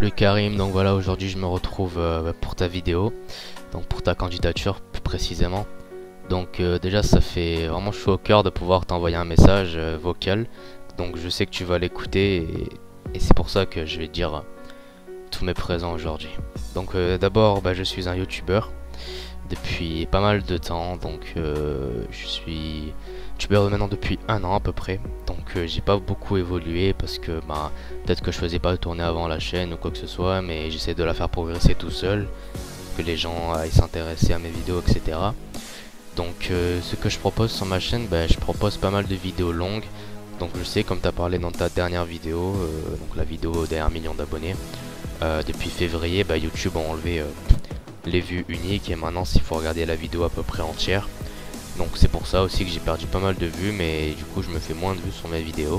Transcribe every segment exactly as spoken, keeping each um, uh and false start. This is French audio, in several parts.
Salut Karim, donc voilà, aujourd'hui je me retrouve euh, pour ta vidéo, donc pour ta candidature plus précisément. Donc euh, déjà ça fait vraiment chaud au cœur de pouvoir t'envoyer un message euh, vocal, donc je sais que tu vas l'écouter et, et c'est pour ça que je vais te dire euh, tous mes présents aujourd'hui. Donc euh, d'abord bah, je suis un youtubeur depuis pas mal de temps, donc euh, je suis youtubeur maintenant depuis un an à peu près, donc euh, j'ai pas beaucoup évolué parce que bah, peut-être que je faisais pas tourner avant la chaîne ou quoi que ce soit, mais j'essaie de la faire progresser tout seul, que les gens aillent s'intéresser à mes vidéos, et cetera. Donc euh, ce que je propose sur ma chaîne, bah, je propose pas mal de vidéos longues. Donc je sais, comme tu as parlé dans ta dernière vidéo, euh, donc la vidéo des un million d'abonnés, euh, depuis février, bah, YouTube a enlevé euh, les vues uniques et maintenant il faut regarder la vidéo à peu près entière. Donc c'est pour ça aussi que j'ai perdu pas mal de vues, mais du coup je me fais moins de vues sur mes vidéos.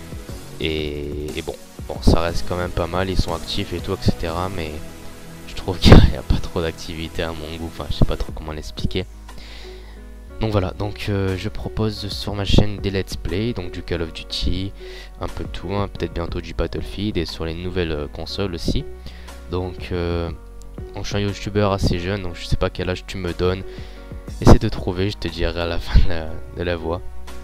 Et, et bon, bon, ça reste quand même pas mal, ils sont actifs et tout, et cetera. Mais je trouve qu'il n'y a pas trop d'activité à mon goût, enfin je sais pas trop comment l'expliquer. Donc voilà, donc euh, je propose sur ma chaîne des let's play, donc du Call of Duty, un peu de tout, hein, peut-être bientôt du Battlefield et sur les nouvelles euh, consoles aussi. Donc, euh, donc je suis un youtubeur assez jeune, donc je sais pas quel âge tu me donnes. Essaie de trouver, je te dirai à la fin de la, de la voix.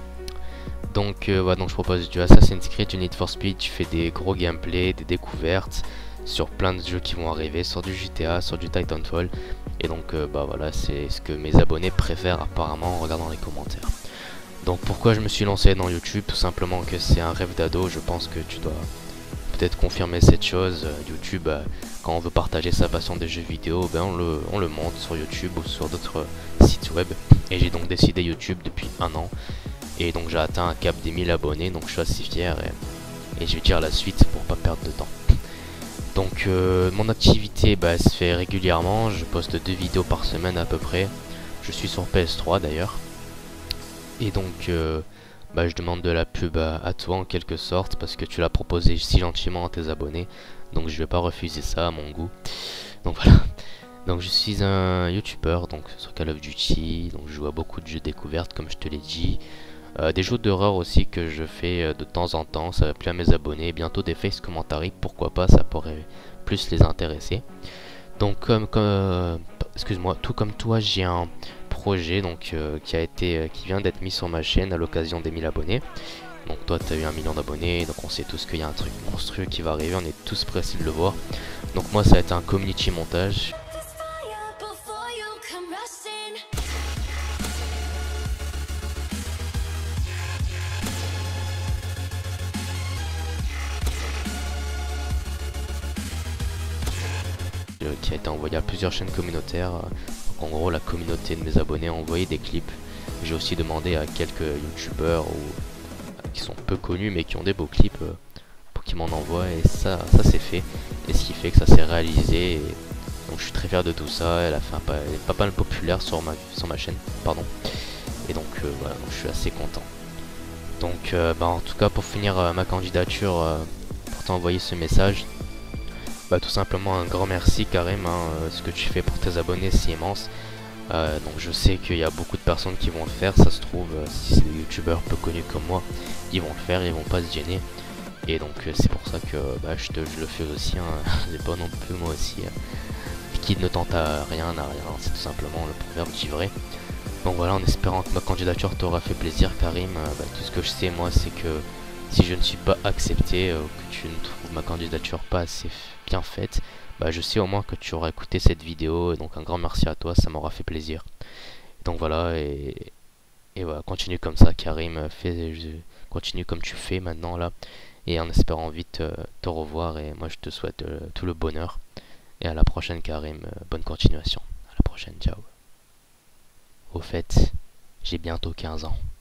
Donc euh, voilà, donc je propose du Assassin's Creed, du Need for Speed, tu fais des gros gameplays, des découvertes sur plein de jeux qui vont arriver, sur du G T A, sur du Titanfall. Et donc euh, bah voilà, c'est ce que mes abonnés préfèrent apparemment en regardant les commentaires. Donc pourquoi je me suis lancé dans YouTube? Tout simplement que c'est un rêve d'ado, je pense que tu dois peut-être confirmer cette chose. YouTube, euh, quand on veut partager sa passion des jeux vidéo, ben on le, on le monte sur YouTube ou sur d'autres sites web. Et j'ai donc décidé YouTube depuis un an. Et donc j'ai atteint un cap des mille abonnés, donc je suis assez fier. Et, et je vais dire la suite pour pas perdre de temps. Donc euh, mon activité bah, se fait régulièrement, je poste deux vidéos par semaine à peu près. Je suis sur P S trois d'ailleurs. Et donc euh, bah, je demande de la pub à, à toi en quelque sorte parce que tu l'as proposé si gentiment à tes abonnés. Donc je vais pas refuser ça à mon goût. Donc voilà. Donc je suis un youtubeur donc sur Call of Duty. Donc je joue à beaucoup de jeux découvertes comme je te l'ai dit. Euh, des jeux d'horreur aussi que je fais euh, de temps en temps, ça va plaire à mes abonnés. Bientôt des face commentaries, pourquoi pas, ça pourrait plus les intéresser. Donc comme, comme euh, excuse-moi, tout comme toi, j'ai un projet donc euh, qui a été, euh, qui vient d'être mis sur ma chaîne à l'occasion des mille abonnés. Donc toi tu as eu un million d'abonnés, donc on sait tous qu'il y a un truc monstrueux qui va arriver, on est tous pressés de le voir. Donc moi ça va être un community montage. Qui a été envoyé à plusieurs chaînes communautaires. Donc en gros la communauté de mes abonnés a envoyé des clips. J'ai aussi demandé à quelques youtubeurs ou, qui sont peu connus mais qui ont des beaux clips euh, pour qu'ils m'en envoient, et ça, ça c'est fait. Et ce qui fait que ça s'est réalisé. Et donc je suis très fier de tout ça. Elle a fait un pas, elle est pas mal populaire sur ma, sur ma chaîne. Pardon. Et donc euh, voilà, donc je suis assez content. Donc euh, bah, en tout cas pour finir euh, ma candidature, euh, pour t'envoyer ce message, bah tout simplement un grand merci Karim, hein, euh, ce que tu fais pour tes abonnés c'est immense. Euh, donc je sais qu'il y a beaucoup de personnes qui vont le faire, ça se trouve euh, si c'est des youtubeurs peu connus comme moi, ils vont le faire, ils vont pas se gêner. Et donc euh, c'est pour ça que bah, je, te, je le fais aussi, hein. C'est pas non plus moi aussi. Euh, qui ne tente à rien n'a rien, c'est tout simplement le proverbe dit vrai. Donc voilà, en espérant que ma candidature t'aura fait plaisir Karim, euh, bah, tout ce que je sais moi c'est que si je ne suis pas accepté, euh, que tu ne trouves ma candidature pas assez bien faite, bah je sais au moins que tu auras écouté cette vidéo, et donc un grand merci à toi, ça m'aura fait plaisir. Donc voilà, et, et voilà, continue comme ça Karim, fais, je, continue comme tu fais maintenant là, et en espérant vite euh, te revoir, et moi je te souhaite euh, tout le bonheur, et à la prochaine Karim, euh, bonne continuation, à la prochaine, ciao. Au fait, j'ai bientôt quinze ans.